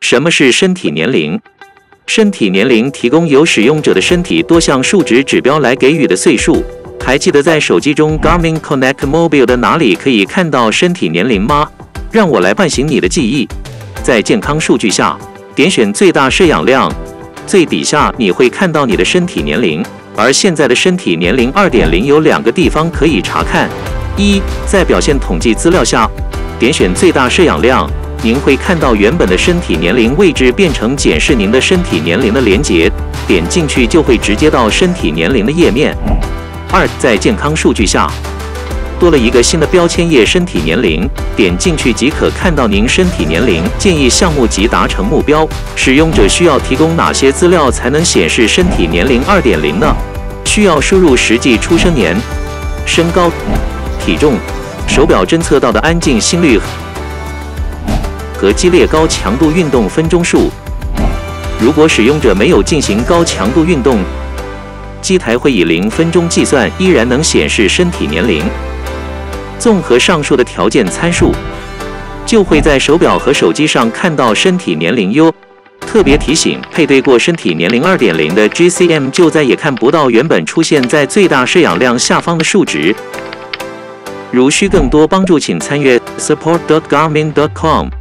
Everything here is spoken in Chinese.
什么是身体年龄？身体年龄提供由使用者的身体多项数值指标来给予的岁数。还记得在手机中 Garmin Connect Mobile 的哪里可以看到身体年龄吗？让我来唤醒你的记忆。在健康数据下，点选最大摄氧量，最底下你会看到你的身体年龄。而现在的身体年龄 2.0 有2个地方可以查看：一，在表现统计资料下，点选最大摄氧量，您会看到原本的身体年龄位置变成检视您的身体年龄的连结，点进去就会直接到身体年龄的页面。二，在健康数据下，多了一个新的标签页身体年龄，点进去即可看到您身体年龄建议项目及达成目标。使用者需要提供哪些资料才能显示身体年龄 2.0 呢？需要输入实际出生年、身高、体重、手表侦测到的安静心率和激烈高强度运动分钟数。如果使用者没有进行高强度运动，机台会以0分钟计算，依然能显示身体年龄。综合上述的条件参数，就会在手表和手机上看到身体年龄哟。特别提醒，配对过身体年龄 2.0 的 GCM 就再也看不到原本出现在最大摄氧量下方的数值。如需更多帮助，请参阅 support.garmin.com。